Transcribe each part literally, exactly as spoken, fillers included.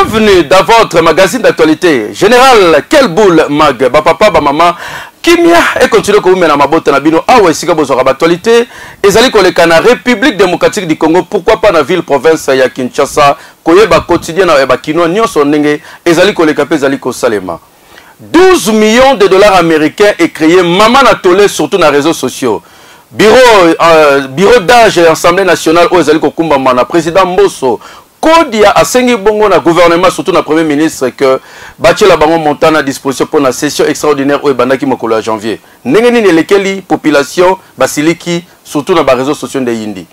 Bienvenue dans votre magazine d'actualité. Général, quel boule mag, ba papa, ba maman, Kimia et continue comme na mabota na bino awa esika bozora d'actualité. Ezali koleka na République démocratique du Congo, pourquoi pas na ville province ya Kinshasa, koyeba quotidien na ba kino nyonso ndenge ezali koleka pe ezali ko salema. douze millions de dollars américains est créé maman na tolé surtout na réseaux sociaux. Bureau euh, bureau d'âge et Assemblée nationale o ezali kokumba na président Mbosso Kodia a sengi bongo na gouvernement surtout na premier ministre que bâti la bango montant à disposition pour la session extraordinaire au bandaki mokolo à janvier. Ndenge nini lekeli population basiliki surtout na ba réseaux sociaux de Yindi.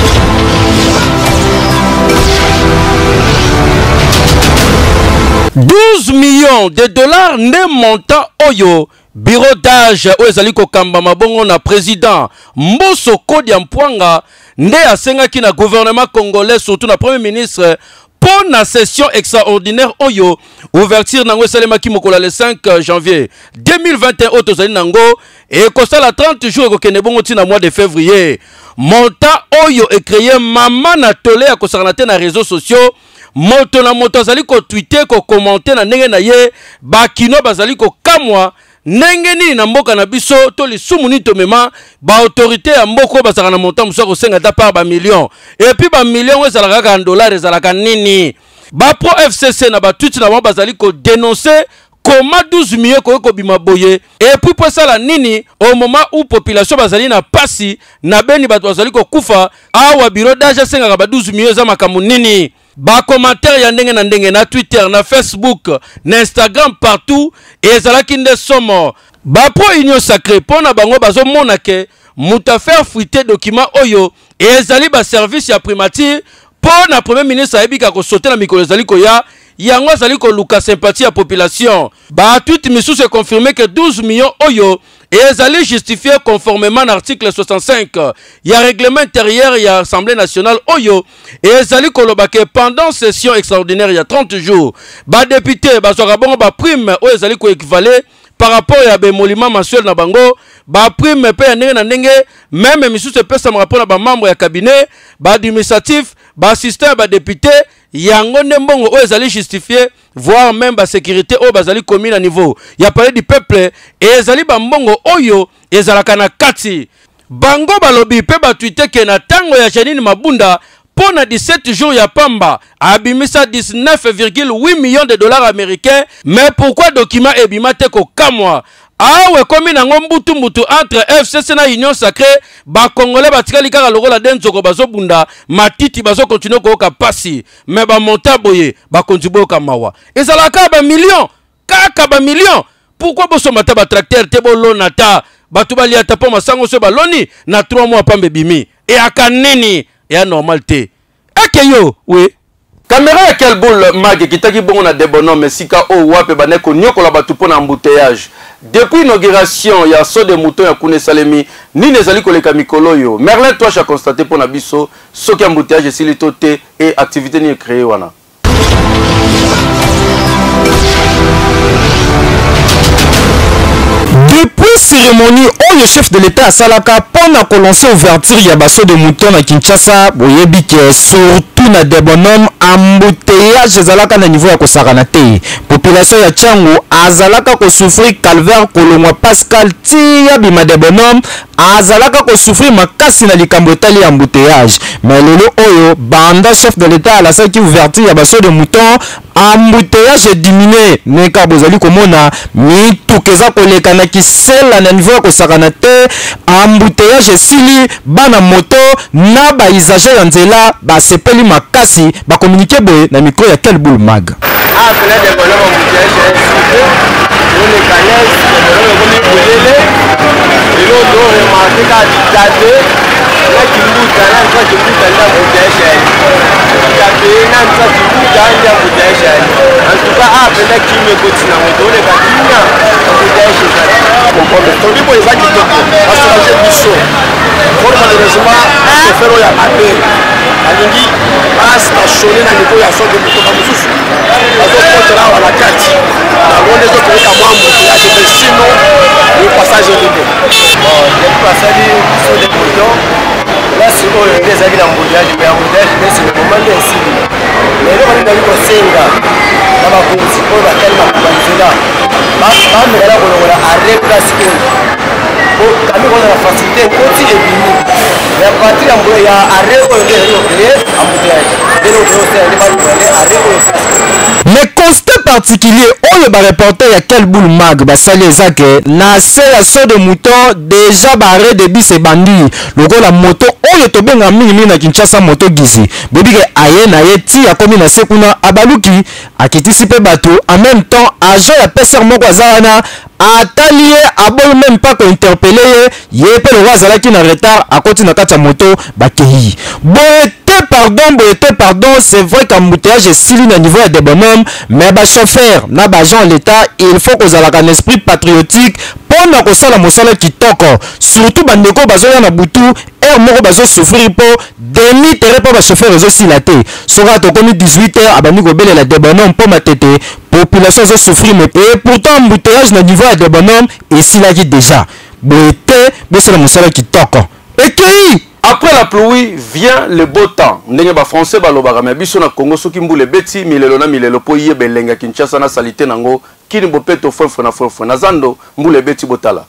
douze millions de dollars ne montant oyo bureau d'âge o ezali kokamba mabongo na président Mbosso Kodia Mpwanga nde asengaki na gouvernement congolais surtout na premier ministre pour la session extraordinaire oyo ouverture nango esalemaki mokolo le cinq janvier deux mille vingt et un auto zali nango et kosala trente jours kokende bongo tina mois de février montant oyo est créé maman na tolé ya kosakana te na réseaux sociaux moto na moto azali ko tweeter ko commenter na ndenge na ye bakino bazali ko kamwa ndenge nini na mboka na biso to lisumu ni tomema ba autorité ya mboko bazaka na montant muso ko senga ta par ba millions et puis ba millions ezalaka ka dollars ezalaka nini ba pro F C C na ba tweet na ba bazali ko dénoncer comment douze millions ko ko bima boye et puis pour ça la nini au moment où population bazali na pasi na beni bato bazali ko kufa awa bureau d'âge senga ba douze millions za makamu nini. Ba commentaire ya ndenge na ndenge na Twitter, na Facebook, na Instagram partout et ezalaki nde somo. Ba pro union sacrée pona bango bazo monake muta faire fuiter document oyo et ezali ba service ya primature pona premier ministre ayebika ko sauter na mikolo ezali ko ya yango ezali ko luka sympathie ya population. Ba tweet misu se confirmer que douze millions oyo et ezali justifié conformément à l'article soixante-cinq il y a règlement intérieur il y a Assemblée nationale oyo et ezali kolobake pendant session extraordinaire il y a trente jours ba député ba soka bongo ba prime oyo ezali ko équivaler par rapport à be monument mensuel na bango ba prime pe ndenge na ndenge même misu se pesa ma rapport na ba membre ya cabinet ba administratif ba assistant ba député yango ndembongo oyo ezali justifié voire même ba sécurité oyo bazali commis à niveau ya parler du peuple et ezali ba mbongo oyo ezalaka na kati bango balobi pe ba tweeter ke na tango ya Janine Mabunda pona dix-sept jours ya pamba abimisa dix-neuf virgule huit millions de dollars américains mais pourquoi document ebimate ko kamwa awe komi na ngombutu mbutu entre F C C na union sacrée ba congolais batikali kaka lokola denzoko bazobunda matiti bazo continuer ko ka pasi mais ba monta boye ba continuer ko mawa ezalaka ba millions kaka ba millions pourquoi boso mata ba tracteur te bolo nata batu bali ata po masango so baloni na trois mois pambe bimi et akanini et normalité akeyo oui. Caméra à quel boule mag qui t'a dit bon on a des bonhommes mais si ka o wape baneko nyoko la batu pour embouteillage depuis l'inauguration il y a saut de moutons ya Kune Salemi ni nezali koleka mikolo yo Merlin toi j'ai constaté pour na biso ce qui embouteillage si litoté et activité ni créé wana. Depuis cérémonie où le chef de l'État a salaka pendant qu'on lance ouverture ya baso de mouton à Kinshasa boyebi ke surtout na des bonhommes embouteillage zalaka na niveau ya kosakana te population ya Tchango azalaka ko souffrir calvaire kolongwa Pascal tia bima des bonhommes azalaka ko souffrir makasi na likambo etali ya embouteillage mais lelo oyo banda chef de l'État a lasaki ouverture ya baso de mouton embouteillage diminué neka bozali komona mitukeza koleka na kisela na niveau ya kosakana te embouteillage esili bana moto na ba usager ya nzela basepeli makasi ba communiquer boye na micro ya quel boule mag ah plein de bonhommes embouteillage on est calés on est bolélé et l'autre on remarque qu'à dictaté là qui bouge là quoi qui bouge là embouteillage dictaté là ça qui bouge là embouteillage en tout cas ah plein qui me continue on donne pas kinya embouteillage ça comprendre ton libre les actes de parce que j'ai biso pour malheureusement se faire au ya appel alingi passe à choler na niveau ya so de motoka mususu bazo kotela wala kati na wonde zo koleka mwa mbutu ya je sinon le passage est libre bon le passage sur les moutons là place oyo nde ezalaki na embouteillage mais embouteillage nde c'est le moment nde esili mais eloko nde ezali kosenga na bakonzi oyo batali makambo ya nzela bamekana kolongola arret place oyo kami kozala facilité nkoti ebimi mais à partir ya arret oyo nde ezali kokreye embouteillage nde okosala nde balongole arret oyo mais constat particulier oyo bareporter ya quel boule mag basali ezake na se ya saut de mouton déjà barre de bis ebandi lokola moto oyo tobenga mingimingi na Kinshasa moto gizi bobike aye na ye ti akomi na se kuna abaluki akitisi mpe bato en même temps agent ya peser moko aza wana atali ye aboyi même pas kointerpele ye ye mpe lokwa azalaki na retard akoti na kati ya moto bakei boye te pardon boye te pardon c'est vrai qu'embouteillage esili na niveau ya de bonhomme mais bachauffeur na bagent l'état il faut kozalaka na esprit patriotique mpona kosala mosala kitoko surtout bandeko bazoya na butu heure moko bazosouffrir mpo demi tere mpo bachauffeur ezosila te soka tokomi dix-huit heures abandi kobelela de bonhomme mpo matete population ezosouffrir me et pourtant embouteillage na niveau ya de bonhomme esilaki déjà boye te bosala mosala kitoko ekei. Après la pluie vient le beau temps. Ndenge ba français balobaka mais biso na Congo soki mbule beti milelo na milelo po ye belenga Kinshasa na salite nango kini bopeto fofo na fofo na zando mbule beti botala.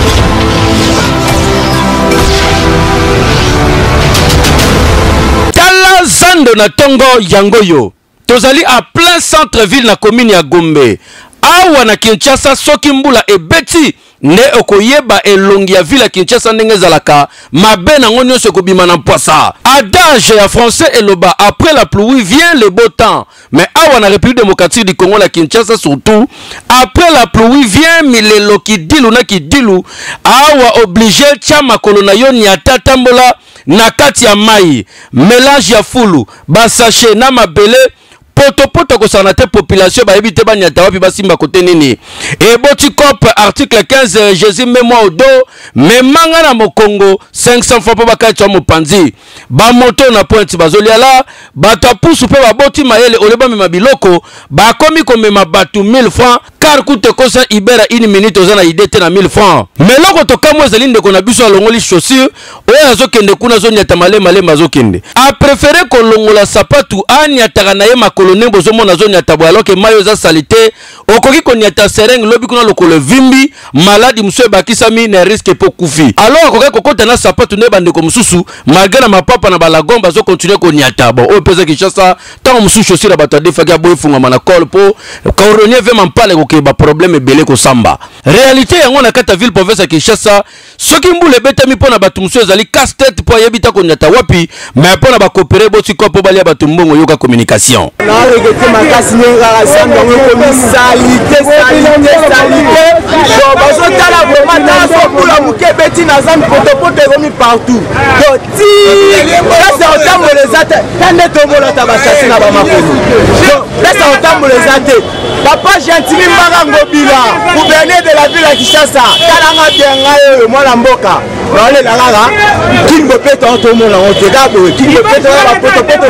Tala zando na tongo yangoyo. Tozali à plein centre-ville na commune ya Gombe. Awa na Kinshasa soki mbula ebeti ne okoyeba elongi ya ville ya Kinshasa ndenge zalaka mabe nango nyonso ekobima na mpwasa. Adage ya français eloba après la pluie vient le beau temps. Mais awa na République démocratique du Congo la Kinshasa surtout après la pluie vient milelo kidilu na kidilu awa obligé tia makolo na yo nyata tambola na kati ya mai mélange ya fulu basache na mabele poto poto kosana te population ba ebite ba nyata wapi basimba kote nini e boti cop article quinze Jésus mets-moi au dos mais manga na mokongo cinq cents fois po bakati mo panzi ba moto na pointe bazolia la bato pusu pe ba boti mayele oleba mema biloko ba komi ko mema batu mille francs car coûte kosa ibera une minute ozana idete na mille francs mais loko to kamo ezali ndeko na biso alongoli chaussure oyo azokende kuna zo nyata male male mazokende a préféré ko longola sapatu anyata na ye makolo nembo zo mona zo nyata bo alors que mayo za salité okoki ko nyata sereng lobi kuna lokolo vimbi maladi mso bakisami na risque po kufi alors okoki kokota na sapatu ne bande ko mususu malgré na mapapa na balagomba zo continuer ko nyata bo o pesa Kinshasa tant mususu chaussure bato defaka boy funga mana col po kaoronie vraiment pale ko ba problème belé ko samba réalité yango na kata ville province ya Kinshasa soki mbule betami pona batu mususu ezali casse tête po yebita ko nyata wapi mais pona ba coopérer boti ko po balia batu mbongo yoka communication na regete makasi nyenga samba ko misalité salité salité so bazo tala vraiment tala so pula muke beti na zambi poto poto komi partout to ti pesa otambo les atte tande tomola tabasasi na ba makolo so pesa otambo les atte papa gentili mbanga ngobila gouverneur de la ville ya Kinshasa talanga tenga yo mwana mboka Rale la la king be pete on to mona on te dabo king be pete la poto poto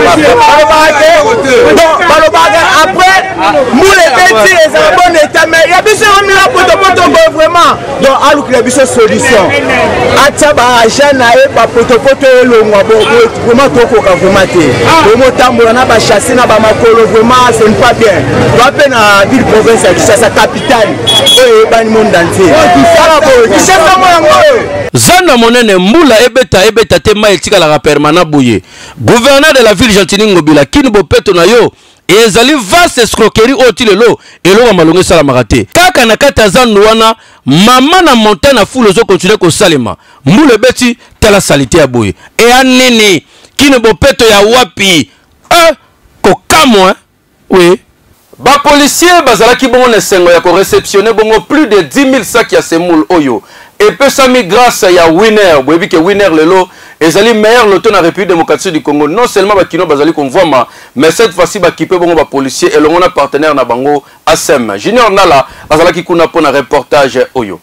après moule beti les bon état mais ya biso on la poto poto vraiment donc alu la biso solution acha ba jana e ba poto poto longwa bo vraiment toko ka vraiment te mo tambola na ba chasser na ba makolo vraiment c'est pas bien va pe na ville province ya Kinshasa capitale oyo bani monde entier sala bo Kinshasa mo yango zana monene mbula ebeta ebeta te mai etikala permanent boye gouverneur de la ville Gentini Ngobila kini bopeto na yo ezali vaste escroquerie otilelo eloko malongo sala makate kaka na kata zanu wana mama na montagne fulo zo continuer ko salema mbula beti tala salite ya boye e anene kini bopeto ya wapi eh ko kamo hein oui ba policier bazalaki bongo na sengo ya ko réceptionner bongo plus de dix mille sacs ya semoule oyo et peu sami grâce ya winner boyebi ke winner lelo ezali meilleur loto na République démocratique du Congo non seulement ba kino bazali konvoma mais cette fois-ci ba kipé bongo ba policier et longo na partenaire na bango A S E M Junior Nala azalaki kuna pona reportage oyo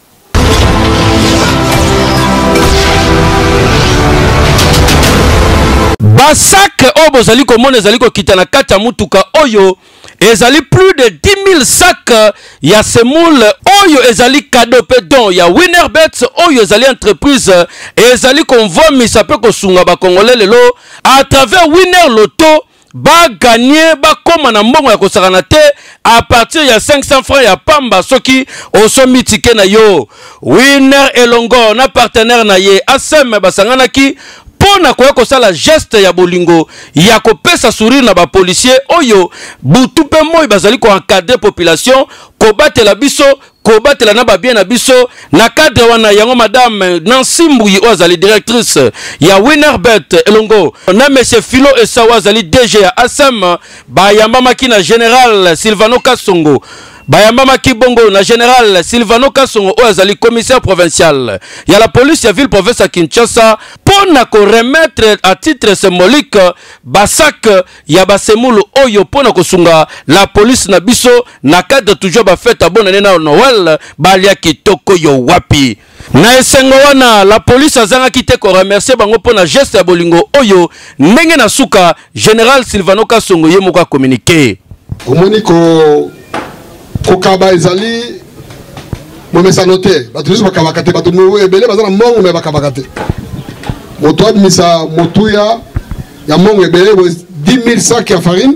basak oyo bozali komona ezali kokita na kati ya mutuka oyo ezali plus de dix mille sacs ya semoule oyo ezali cadeau pe don ya Winnerbet oyo ezali entreprise ezali konvomisa pe kosunga ba congolais lelo à travers Winner Loto ba gagner ba koma na mbongo ya kosakana te à partir ya cinq cents francs ya pamba soki osomi ticket na yo. Winner elongo na partenaire na ye Asem basanganaki pona koya kosala geste ya bolingo ya kopesa sourire na ba policier oyo butu pe moyi bazali ko encadrer population ko batela biso ko batela na ba bien na biso na cadre wana yango madame Nancy Mbuyi ozali directrice ya Winnerbet elongo na monsieur Philo Esawa azali D G ya Asem ba yamba makina général Silvano Kasongo bayamba makibongo na général Silvano Kasongo ozali commissaire provincial ya la police ya ville province à Kinshasa pona ko remettre à titre symbolique basak ya basemulu oyo pona kosunga la police na biso na cadre toujours ba fête bonne année na Noël balia kitoko yo wapi na esengo wana la police azanga kite ko remercier bango pona geste ya bolingo oyo ndenge na suka général Silvano Kasongo ye moko communiquer omoniko kokaba ezali momesa note batulizo bakabakate batu ebele bazana mongo me bakabakate moto abimisa motuya ya mongo ebele dix mille sacs ya farine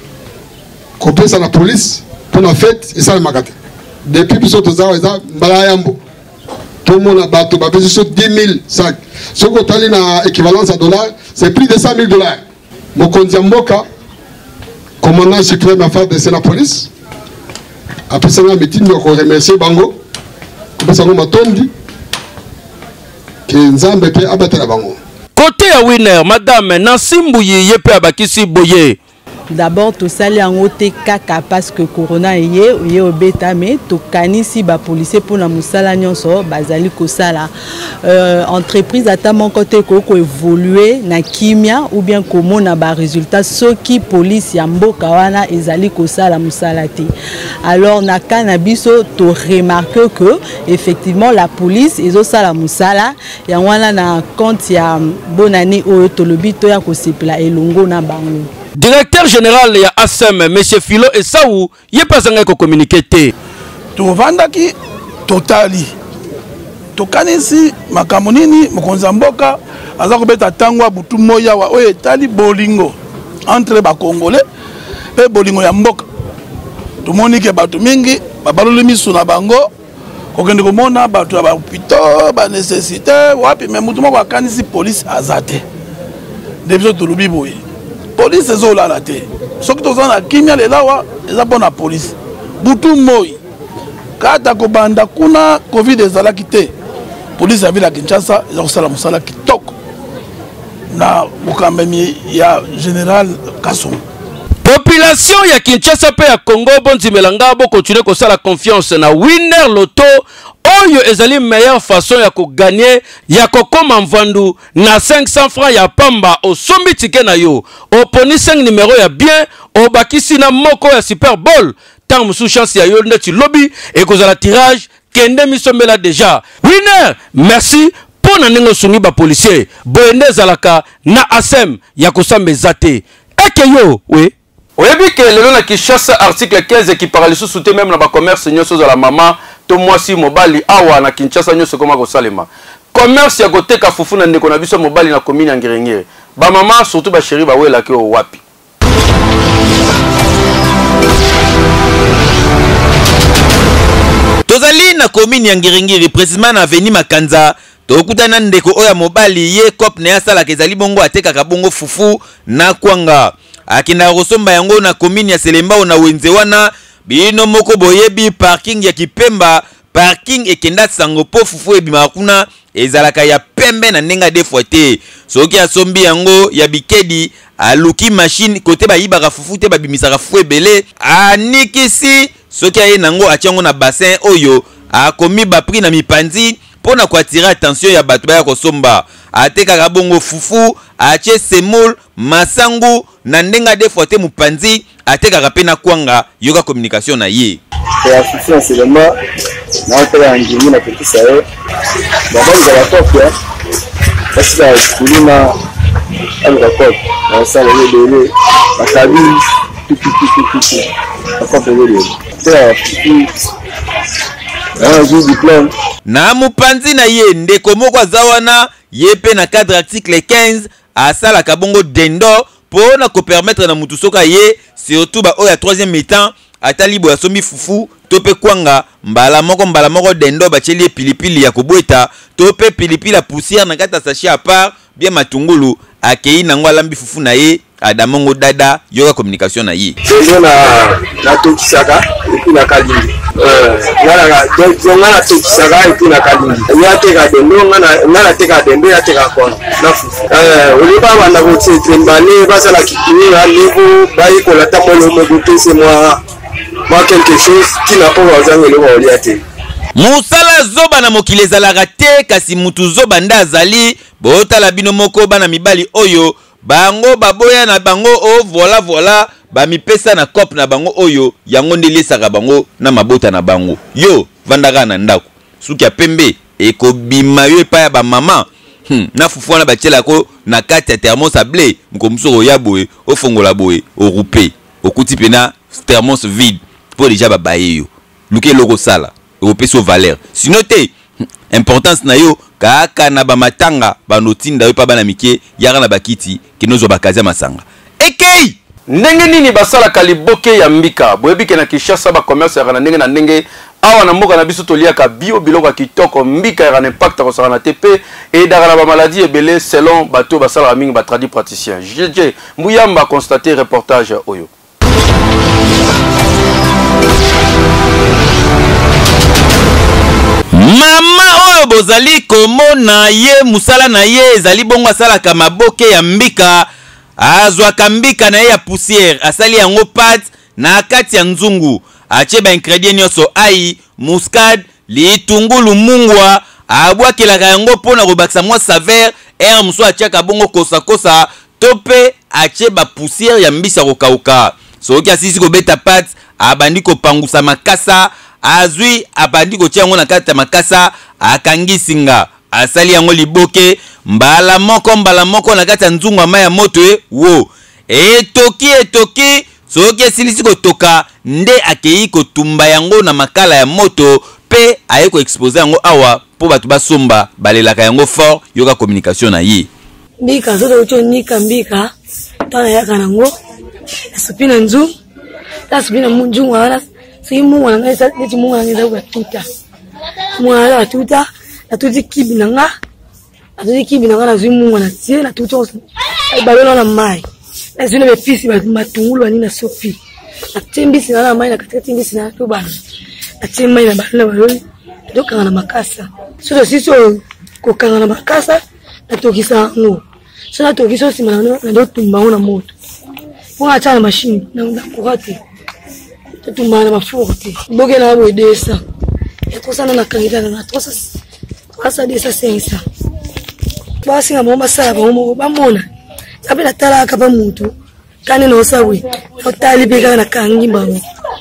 kopesa na police pour la fête et ça le makate depuis biso tozao eza mbala yambo tout le monde bato bapesi sur dix mille sacs ce que tali na équivalence à dollars c'est plus de cent mille dollars mokonzi mboka commandant suprême affaire de la police après ça, on a remercié Bango. Après ça, on a tondi que Nzambe peut abattre la Bango. Côté à Winner, madame Nancy Mbuyi yepe abakisi boye. D'abord, tout ça, les angoté kaka parce que Corona est yé au bêta, mais tout kanisi ba policier pour la moussala nyonso bazali kosala. Entreprise à ta mon côté ko évoluer na kimia ou bien comment na ba résultat ce qui police ya mboka wana ezali kosala musalati. Alors na canabiso to remarque que effectivement la police ezo sala musala ya wana na compte ya bonne année o to lobito ya kosepla elongo na bango. Directeur général ya Asem, monsieur Philo Esawu, yé pas un communiqué. Tu vendaki totali. Tokanisi makamonini mokonzamboka azako beta tangwa butu moya wa oye tali bolingo entre ba congolais pe bolingo ya mboka. Tumonike batu mingi babalole misu na bango kokende komona batu ba hôpital ba nécessité wapi mais mutu moko akanisi police azate. Depuis to lubi boye. Police est là la tête. Ce que tu as dit, c'est que la police. Boutou moi. Quand tu as banda kuna Covid est là quitté. Police a vu la Kinshasa, ils ont salé musala qui toque. Na Bukambemi ya général Kasongo. Population ya Kinshasa pe ya Congo bonzi melanga bo continuer ko sala confiance na Winner Loto oyo ezali meilleure façon ya ko gagner ya ko koma mvandu na cinq cents francs ya pamba o sombi ticket na yo oponi cinq numéro ya bien o bakisi na moko ya Super Bowl tant musu chance ya yo ndeti lobby et ko la tirage kende misombela déjà Winner merci pour na ningo sungi ba policier boende zalaka na Asem ya ko sambezate eke yo oui. Oyebi ke lelo na Kinshasa article quinze qui parle sous même na ba commerce nyoso za la mama to mwasi mobali awa na Kinshasa nyoso koma ko salema commerce ya koteka fufu na ndeko na biso mobali na commune ya Ngirengere ba mama surtout ba chéri ba wela ke o wapi tozali na commune ya Ngirengere précisément na avenue Makanza tokutana ndeko oya mobali ye kop na yasala kezali bongo atekaka bongo fufu na kwanga akina rosomba yango na commune ya Selemba na wenze wana bino moko boyebi parking ya Kipemba parking ekenda sango po fufu ebima kuna ezalaka ya pembe na nenga defoite soki asombi yango ya bikedi aluki machine kote ba yibaka fufu te babimisaka fufu ebele anikisi soki aye nango atiango na bassin oyo akomi ba prix na mipanzi pona ko attirer attention ya bato ba kosomba atekaka bongo fufu ache semol masangu na ndenga defoite mupanzi atekaka pe na kwanga yoka communication na ye ya fufu en seulement na otela ngimi na petisa yo baba za batopia basi za kulima alga kop na sala le bele bakabi pipi pipi pipi akapelele tera pipi ah jour diplôme na mupanzi na ye ndeko moko azawana ye pe na cadre article quinze asalaka bongo dendo pour na ko permettre na mutu soka ye surtout ba oya troisième mi-temps atali bo asombi fufu tope kwanga mbala moko mbala moko dendo bacheli pilipili ya kobweta tope pilipili la poussière na kata sachet à part bien matungulu akei nango alambi fufu na ye adamongo dada yoga communication na ye je na na tokisaka et puis na kalindi euh ngala donc ngala tokisaka et puis na kalindi ya teka dendo ngala ngala teka dendo ya teka kono na fufu euh oliba bana ko tsembale basala kitini à niveau bayi ko la tamolo mo c'est moi moi quelque chose qui n'a pas besoin de le relier. Musala zoba na mokili ezalaka te kasi mutu zoba nda azali botala bino moko bana mibali oyo bango baboya na bango o voilà voilà ba mipesa na cop na bango oyo yango ndelesaka bango na mabota na bango yo vandaka na ndako suki ya pembe ekobima yo epa ya ba mama hmm, na fufu wana batiela ko na kati ya thermos a blé mkomso ya boye ofongola boye orupe okuti pena thermos vide pour déjà babaye yo luke loko sala opeso valeur sinon te importance na yo kaka na ba matanga ba notinda yo pa bana mike yaka na bakiti kinozo bakaza masanga ekei ndenge nini basala kaliboke ya mbika boyebike na Kinshasa ba commerce ya na ndenge na ndenge awa na mboka na biso toliaka bio biloko kitoko mbika ya na impact ko sala na T P et dara ba maladie ebele selon bato basala mingi ba tradi praticien jeje mbuyamba constater reportage oyo. Mama oyo bozali komona ye musala na ye ezali bongo asalaka maboke ya mbika azwaka mbika na ye ya poussière asali yango pâte na kati ya nzungu atie ba ingrédients nyonso ai muscade litungulu mungwa abwakelaka yango mpona kobakisa mwa saveur er mosu atiaka bongo kosa kosa to pe atie ba poussière ya mbisa kokauka soki asisi kobeta pâte abandi kopangusa makasa azwi abandi kotia yango na kati ya makasa akangisinga asali yango liboke mbala moko mbala moko na kati ya nzungu ya mai ya moto e wo etoki etoki soki esilisi kotoka nde akei kotumba yango na makala ya moto pe aye ko expose yango awa po bato basomba balelaka yango fort yoka communication na ye mbika zote ucho nika mbika tana yaka nango asupina nzu tasupina munjungu wala si mungu nangeza neti mungu nangeza ukatuta mungu nangeza ukatuta atuti kibi nanga atuti kibi nanga na zui mungu na tie na tuto balona na mai na zui na bepisi matungulu ani na sopi na timbisi na mai na katika timbisi na to bana na timai na balona baloni doka na makasa so sisi ko kanga na makasa na tokisa ngo so na tokisa sima na ndo tumba na moto kwa acha na machine na kurate tumba na mafuta boge na abo desa ekosana na kangita na tosa asa desa sensa basi ngomba sala bomo bamona abela tala ka ba mutu kane no sawe otali beka na kangi bango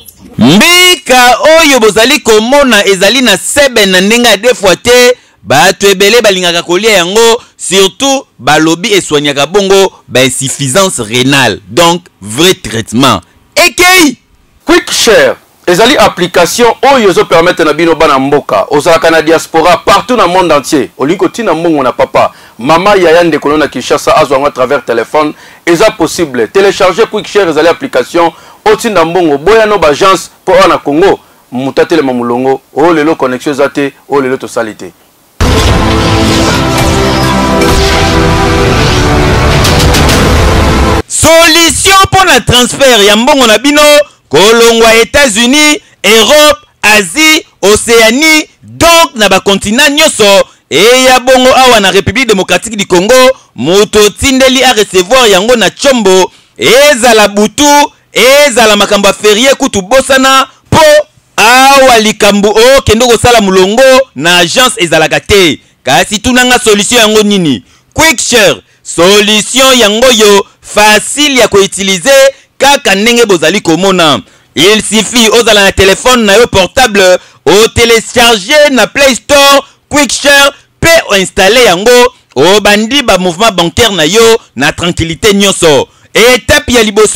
mbika oyo bozali komona ezali na sebe na ndenga deux fois te bato ebele balingaka kolia yango surtout balobi eswanyaka bongo ba insuffisance rénale donc vrai traitement ekei Quick Share ezali application oyo zo permettre na bino bana mboka ozalaka na diaspora partout dans le monde entier oliko tina mbongo na papa mama yaya ndeko na Kinshasa azwa à travers téléphone eza possible télécharger Quick Share ezali application otinda mbongo boya no ba agence pour na Congo mutatele mamulongo o lelo connexion zate o lelo to salité. Solution pour le transfert ya mbongo na bino kolongwa États-Unis, Europe, Asie, Océanie, donc na ba continent nyoso et ya bongo awa na République démocratique du Congo moto tindeli a recevoir yango na chombo ezala butu ezala makambo férié kutu bosana po awa likambu o kendo ko sala mulongo na agence ezalaka te kasi tunanga solution yango nini Quick Share solution yango yo facile ya ko utiliser kaka ndenge bozali komona il suffit ozala na téléphone na yo portable o télécharger na Play Store Quick Share pe o installer yango o bandi ba mouvement bancaire na yo na tranquillité nyonso étape ya liboso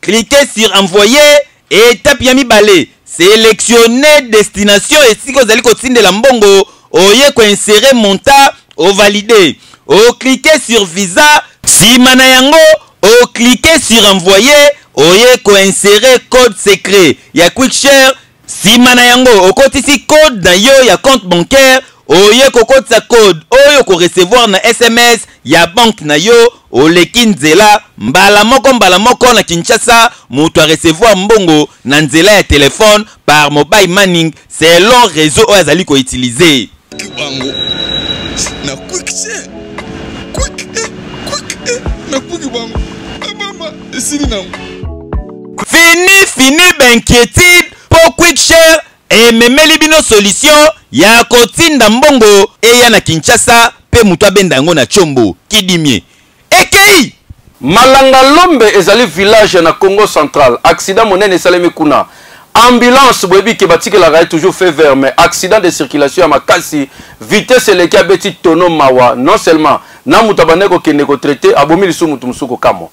cliquez sur envoyer étape ya mibale sélectionner destination et si vous allez continuer la mbongo oye ko insérer montant au valider o cliquer sur visa si mana yango o cliquer sur envoyer oye ko insérer code secret ya QuickShare si mana yango o kotisi code na yo ya compte bancaire oye ko kotisa code oyo ko recevoir na S M S ya banque na yo oleki nzela mbala moko mbala moko na Kinshasa mutu a recevoir mbongo na nzela ya téléphone par mobile money selon réseau oyo azali ko utiliser Kibango na QuickShare quick quick na Kibango mama esili na fini fini d'inquiétude pour QuickShare et memeli bino solution ya kotinda mbongo eya na Kinshasa pe mutu abenda yango na Chombo kidimie ekei Malanga Lombe ezali village na Congo central accident monene esalemi kuna ambulance boyebi ke batike la toujours fait vert mais accident de circulation ya makasi vitesse eleki abeti tono mawa non seulement na mutu abande kokende kotraite abomi lisu mutu musuko kamo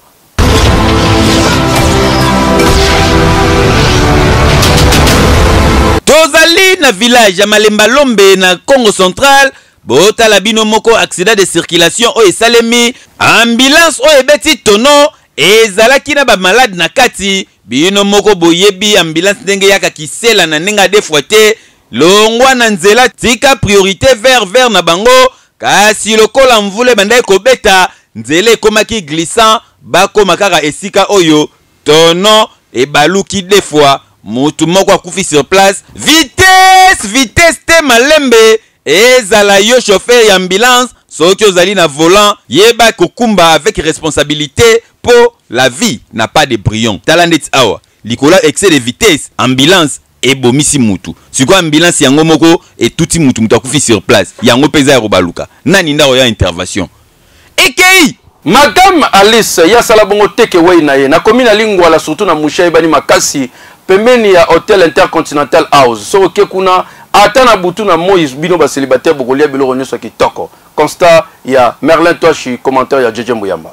tozali na village ya Malemba Lombe na Congo central bota la bino moko accident de circulation o esalemi ambulance o ebeti tono ezalaki na ba malade na kati bino moko boyebi ambulance ndenge yaka kisela na ninga defouete longwa na nzela tika priorité vers vers na bango kasi lokola mvule bandai kobeta nzela ekomaki glissant bakoma kaka esika oyo tono ebaluki des fois mutu moko akufi sur place vitesse vitesse te malembe ezala yo chauffeur ya ambulance soki ozali na volant yeba kokumba avec responsabilité pour la vie n'a pas de brillant talandet awa likola excès de vitesse ambulance ebomisi mutu siko ambulance yango moko etuti mutu mutu akufi sur place yango peza ya kobaluka nani ndako ya intervention ekei Madame Alice ya sala bongo teke way na ye na commune Lingwala surtout na Musha ibani makasi pembeni ya Hotel Intercontinental House so ke kuna atana butu na Moïse bino ba célibataire bokolia biloko nyoso kitoko constat ya Merlin Toshi commentaire ya Jeje Mbuyamba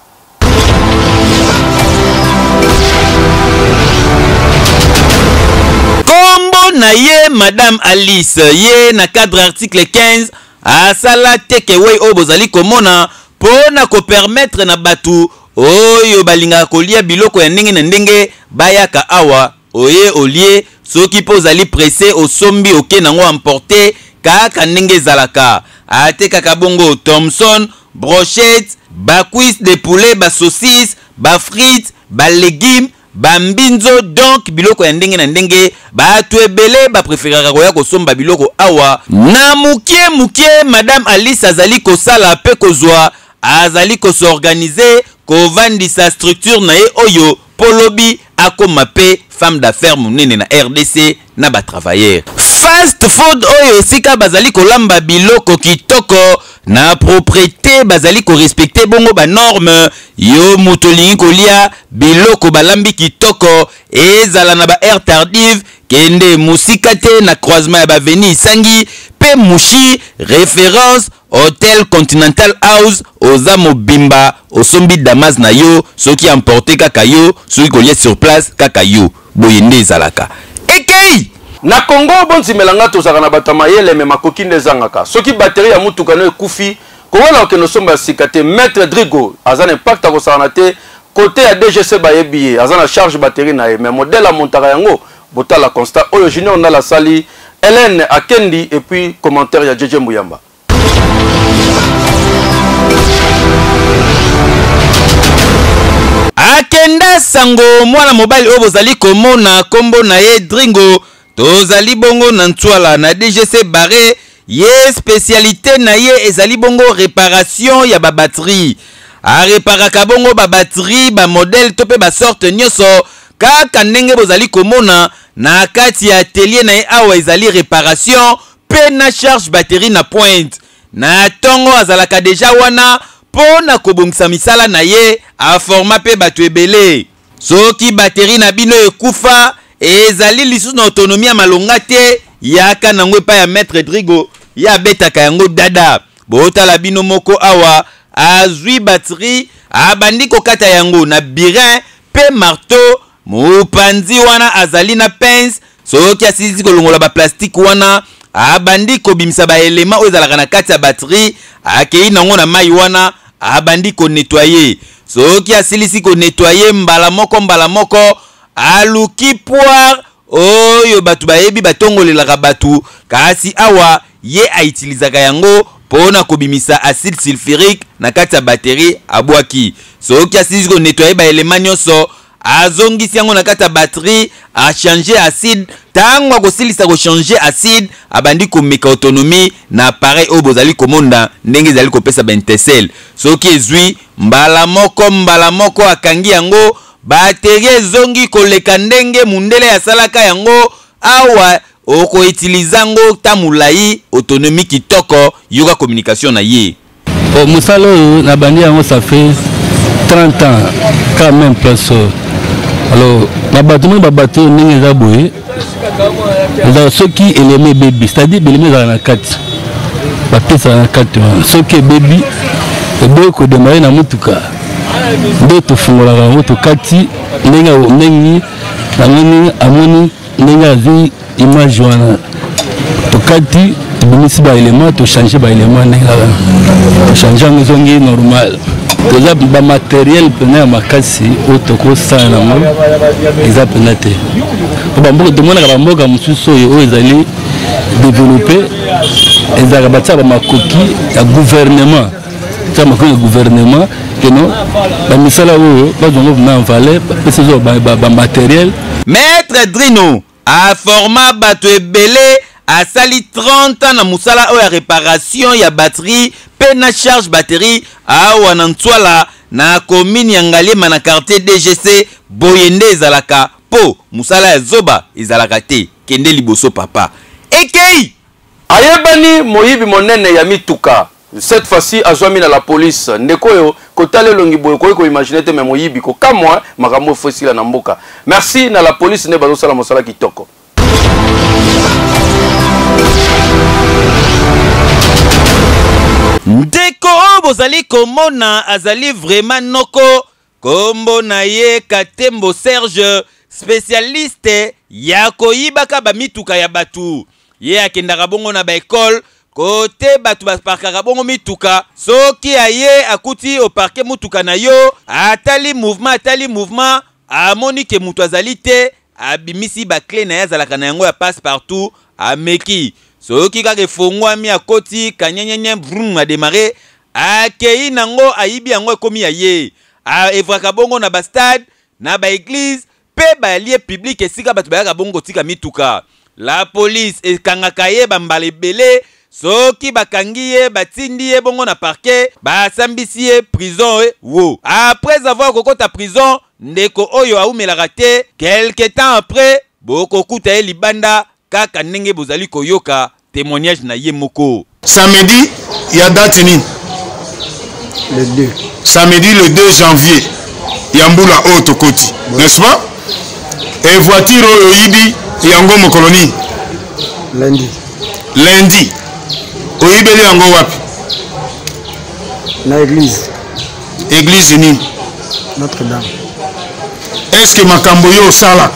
kombo na ye Madame Alice ye na cadre article quinze asala teke way o bozali komona pona ko permettre na batu oyo balinga kolia biloko ya ndenge na ndenge bayaka awa oye olie soki pozali pressé au sombi oke nango emporter kaka ndenge zalaka ate kaka bongo Thomson brochette ba cuisse de poulet ba saucisse ba frites ba légumes ba mbinzo donc biloko ya ndenge na ndenge batu ebele ba préférera koya kosomba biloko awa na mukie mukie Madame Alice azali kosala pe kozwa azali ko s'organiser ko vandi sa structure na ye oyo polobi akoma pe femme d'affaires munene na R D C na ba travailleur fast food oyo sika bazali ko lamba biloko kitoko na propriété bazali ko respecter bongo ba norme yo mutolingi kolia biloko balambi kitoko ezala na ba air tardive kende musika te na croisement ya ba veni sangi pe mushi référence Hotel Continental House oza mobimba osombi Damas na yo soki emporter kaka yo soki kolia sur place kaka yo boyende ezalaka ekei na Congo bonzi melanga tozaka na batama yele me makoki ndezangaka soki batterie ya mutuka no ekufi kowana okeno somba sikate maître Drigo azana impact akosana te côté ya D G C bayebi azana charge batterie na ye mais modèle a montaka yango botala constat oyo junior na la sali Hélène Akendi et puis commentaire ya Jeje Mbuyamba akenda sango mwana mobile oyo bozali komona kombo na ye Dringo tozali bongo na ntwala na D G C barre ye spécialité na ye ezali bongo réparation ya ba batterie a réparaka bongo ba batterie ba modèle to pe ba sorte nyoso kaka ndenge bozali komona na kati ya atelier na ye awa ezali réparation pe na charge batterie na pointe na tongo azalaka deja wana pona kobongisa misala na ye a format pe batu ebele soki batterie na bino ekufa ezali lisusu na autonomie ya malonga te yaka nango epai ya maître Drigo ya betaka yango dada botala bino moko awa azwi batterie abandi kokata yango na birin pe marteau mopanzi wana azali na pince soki asisi kolongola ba plastique wana abandi kobimisa ba élément oyo ezalaka na kati ya batterie akei nango na mai wana abandi ko nettoyer soki asilisi ko nettoyer mbala moko mbala moko aluki poire oyo batu bayebi batongolelaka batu kasi awa ye aitilizaka yango pona kobimisa acide sulfurique na kati ya batterie abwaki soki asilisi ko nettoyer ba élément nyonso azongisi yango na kati ya batterie a changer acide tango akosilisa ko changer acide abandi komeka autonomie na appareil oyo bozali komonda ndenge ezali kopesa ba intercell soki ezwi mbala moko mbala moko akangi yango batterie ezongi koleka ndenge mundele ya salaka yango awa oko utilizango tamulai autonomie kitoko yoka communication na ye. Oh, musalo na bandi yango ça fait trente ans quand même plus. Alors, na batuma ba bateau ndenge za boye. Za soki élément baby, c'est-à-dire élément za na kati. Ba pesa na kati. Soki baby, ebe ko démarrer na mutuka. Ndo to fungola ka moto kati ndenge ndenge na nini amoni ndenge azi image wana. To kati bimisi ba élément to changer ba élément ndenge to changer ngizongi normal. Toza ba matériel pena makasi otoko sana mo eza pena te ba mboka demona ka mboka mususu oyo ezali développer ezaka batsa ba makoki ya gouvernement ça makoki ya gouvernement que non ba misala oyo ba zongo na valeur pesa zo ba ba matériel. Maître Drino a format bato ebele a sali trente ans na musala oyo ya réparation ya batterie pena charge batterie a wanantswala na commune ya Ngalema na quartier D G C boyende ezalaka po musala ya zoba ezalaka te kende liboso papa ekei ayebani moyibi monene ya mituka cette fois-ci azwami na la police ndeko yo kotale longi boyo ko ko imaginer te me moyibi ko kamwa makambo fosila na mboka merci na la police ne bazo sala mosala kitoko. Ndeko bozali komona azali vraiment noko kombo na ye Katembo Serge spécialiste ya koyibaka ba mituka ya batu ye akendaka bongo na ba école kote batu ba parkaka bongo mituka soki aye akuti au parquet mutuka na yo atali mouvement atali mouvement amoni ke mutu azali te abimisi ba clé na ya zalaka na yango ya passe partout ameki soki kaka efongwami akoti kanyenyenye vroom a démarré akei nango ayibi yango ekomi ya ye evraka bongo na ba stade na ba église pe ba lieu public esika bato bayaka bongo tika mituka la police ekangaka ye bambala ebele soki bakangi ye batindi ye bongo na parquet basambisi ye prison e wo après avoir kokota prison ndeko oyo aumelaka te quelque temps après bokokuta ye libanda kaka ndenge bozali koyoka témoignage na ye moko. Samedi, il y a date nini? Le deux. Samedi le deux janvier, Yambula Haute Koti, n'est-ce pas? Et voiture Oyibi Yango Mokoloni. Lundi. Lundi. Oyibi Yango wapi? Na église. Église nini? Notre-Dame. Est-ce que Makamboyo Salak?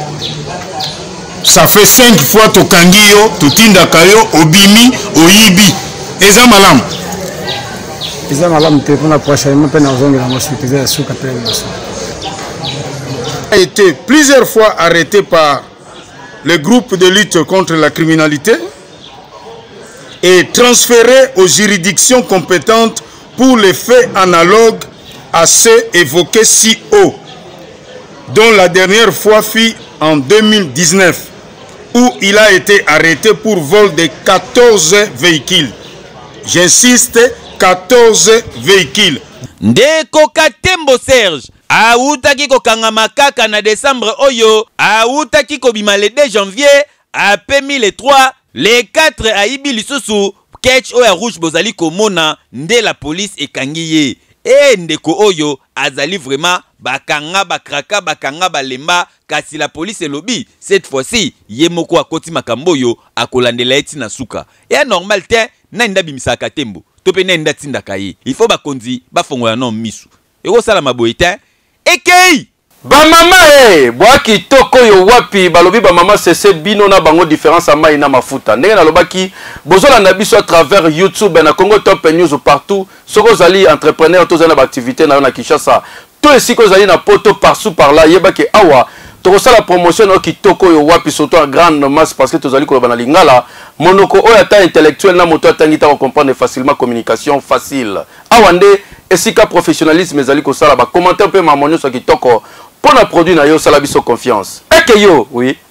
Ça fait cinq fois to kangiyo, to tindakayo, obimi, oyibi. Eza malam. Eza malam te pour la prochaine, mais pas zonge la mosuite, eza souka pe la mosuite. A été plusieurs fois arrêté par le groupe de lutte contre la criminalité et transféré aux juridictions compétentes pour les faits analogues à ceux évoqués si haut, dont la dernière fois fut en deux mille dix-neuf, où il a été arrêté pour vol de quatorze véhicules. J'insiste, quatorze véhicules. Ndeko Katembo Serge autaki kokangama kaka na décembre oyo autaki kobima le deux janvier apemi le trois le quatre aibi lisusu ketch oya rouge bozali komona nde la police ekangi ye e ndeko oyo azali vraiment bakanga bakraka bakanga balemba kasi la police elobi cette fois-ci ye moko akoti makambo yo akolandela eti na suka e normal te na nda bimisa Katembo to pe na nda tinda kaye il faut bakonzi bafongola non misu eko sala maboye te ekei Bamama eh bwa kitoko yo wapi balobi bamama cesse bino na bango différence ama ina mafuta ndenge na lobaki bozola na biso à travers YouTube na Congo Top News partout soko zali entrepreneur to zana ba activité na na Kinshasa to esiko zali na poto partout par là yebaki awa to la promotion no kitoko yo wapi surtout en grande masse parce que to zali ko bana lingala monoko oya ta intellectuel na moto atangita ko comprendre facilement communication facile awa nde esika professionnalisme zali ko sala ba commentaire pe mamonyo so kitoko pour la produit na yo salabiso confiance. Eke yo, oui.